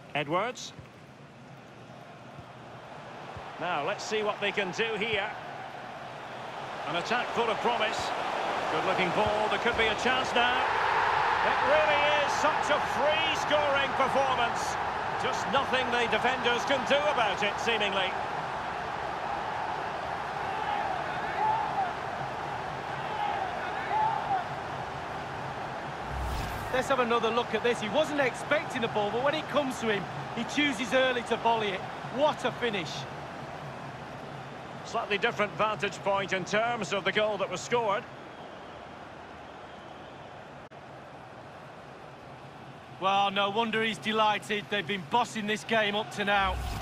Edwards. Now, let's see what they can do here. An attack full of promise. Good-looking ball. There could be a chance now. It really is such a free-scoring performance. Just nothing the defenders can do about it, seemingly. Let's have another look at this. He wasn't expecting the ball, but when it comes to him, he chooses early to volley it. What a finish. Slightly different vantage point in terms of the goal that was scored. Well, no wonder he's delighted. They've been bossing this game up to now.